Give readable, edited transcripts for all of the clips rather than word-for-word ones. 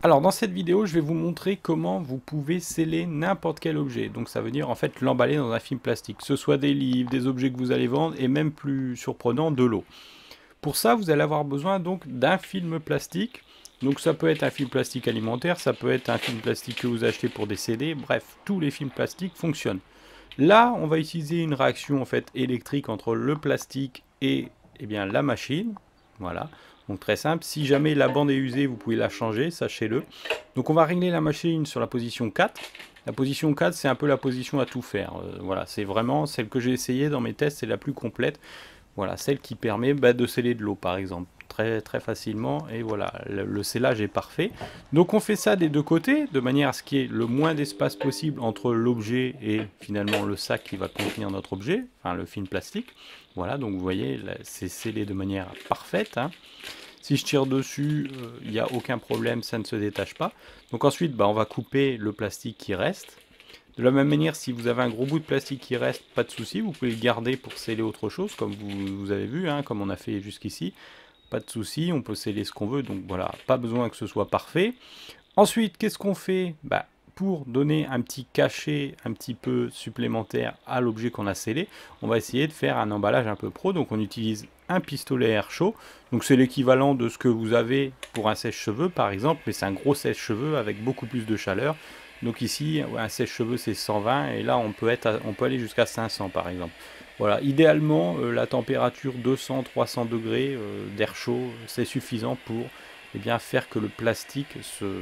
Alors dans cette vidéo, je vais vous montrer comment vous pouvez sceller n'importe quel objet. Donc ça veut dire en fait l'emballer dans un film plastique, que ce soit des livres, des objets que vous allez vendre et même plus surprenant, de l'eau. Pour ça, vous allez avoir besoin donc d'un film plastique. Donc ça peut être un film plastique alimentaire, ça peut être un film plastique que vous achetez pour des CD, bref, tous les films plastiques fonctionnent. Là, on va utiliser une réaction en fait électrique entre le plastique et bien, la machine. Voilà, donc très simple. Si jamais la bande est usée, vous pouvez la changer, sachez-le. Donc on va régler la machine sur la position 4. La position 4, c'est un peu la position à tout faire. Voilà, c'est vraiment celle que j'ai essayée dans mes tests, c'est la plus complète. Voilà, celle qui permet de sceller de l'eau par exemple, très facilement, et voilà, le scellage est parfait. Donc on fait ça des deux côtés, de manière à ce qu'il y ait le moins d'espace possible entre l'objet et finalement le sac qui va contenir notre objet, enfin le film plastique. Voilà, donc vous voyez, c'est scellé de manière parfaite, hein. Si je tire dessus, il n'y a aucun problème, ça ne se détache pas. Donc ensuite, on va couper le plastique qui reste. De la même manière, si vous avez un gros bout de plastique qui reste, pas de souci, vous pouvez le garder pour sceller autre chose, comme vous avez vu, hein, comme on a fait jusqu'ici. Pas de souci, on peut sceller ce qu'on veut, donc voilà, pas besoin que ce soit parfait. Ensuite, qu'est-ce qu'on fait? Pour donner un petit cachet un petit peu supplémentaire à l'objet qu'on a scellé, on va essayer de faire un emballage un peu pro. Donc on utilise un pistolet à air chaud. Donc c'est l'équivalent de ce que vous avez pour un sèche-cheveux par exemple, mais c'est un gros sèche-cheveux avec beaucoup plus de chaleur. Donc ici, un sèche-cheveux c'est 120 et là on peut aller jusqu'à 500 par exemple. Voilà, idéalement la température 200-300 degrés d'air chaud, c'est suffisant pour faire que le plastique,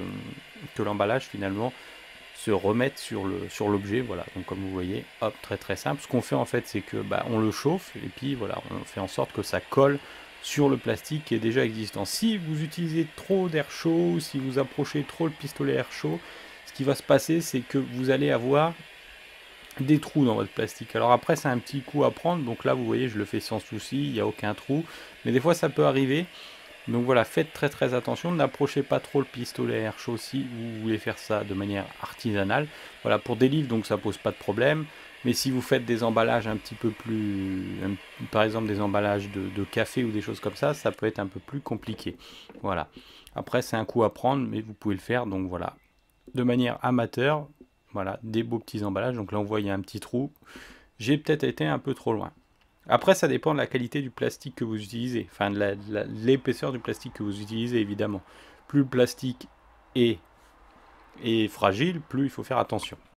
que l'emballage finalement se remette sur l'objet. Voilà, donc comme vous voyez, hop, très simple. Ce qu'on fait en fait, c'est que on le chauffe et puis voilà, on fait en sorte que ça colle sur le plastique qui est déjà existant. Si vous utilisez trop d'air chaud, si vous approchez trop le pistolet air chaud, ce qui va se passer, c'est que vous allez avoir des trous dans votre plastique. Alors après, c'est un petit coup à prendre. Donc là, vous voyez, je le fais sans souci, il n'y a aucun trou. Mais des fois, ça peut arriver. Donc voilà, faites très attention, n'approchez pas trop le pistolet à air chaud si vous voulez faire ça de manière artisanale. Voilà, pour des livres, donc ça pose pas de problème. Mais si vous faites des emballages un petit peu plus, par exemple des emballages de café ou des choses comme ça peut être un peu plus compliqué. Voilà. Après, c'est un coup à prendre, mais vous pouvez le faire. Donc voilà, de manière amateur, voilà, des beaux petits emballages. Donc là, on voit, il y a un petit trou. J'ai peut-être été un peu trop loin. Après, ça dépend de la qualité du plastique que vous utilisez, enfin de l'épaisseur du plastique que vous utilisez, évidemment. Plus le plastique est fragile, plus il faut faire attention.